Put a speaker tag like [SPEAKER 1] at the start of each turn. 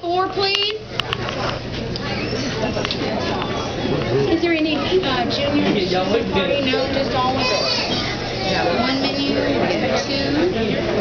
[SPEAKER 1] 4, please. Is there any junior party? No, just all adults. 1 menu, 2.